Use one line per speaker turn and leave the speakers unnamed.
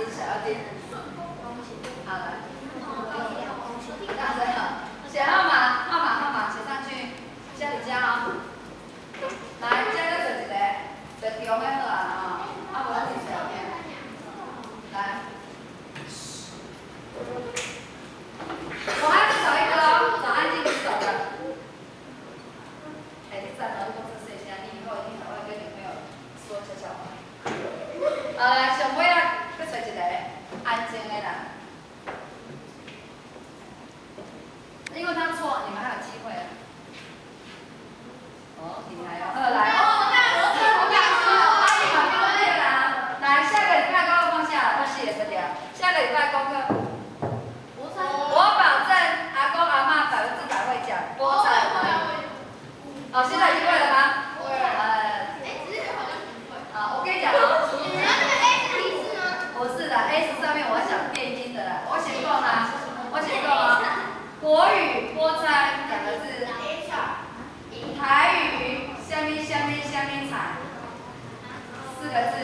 小要丁。好来，这样子好，写号码写上去，家里加哦。来，加个做一个，做中的好啊，无咱就写后面。来，我还是少一个哦，找安静举手的。哎，你站了，如果这谁先，你以后一定还会跟女朋友说悄悄话。来，上尾啊，再找一个安静的啦。因为他错，你们还有机会。哦，厉害哦！来，来，下个礼拜功课放下，我写这条。下个礼拜功课，我保证阿公阿嬷100%会讲菠菜花语。好，现在已经会了吗？好，我跟你讲哦。不是的 ，S 上面我想变音的啦，我写过吗？我写过吗？国语菠菜2个字，台语虾米菜4个字。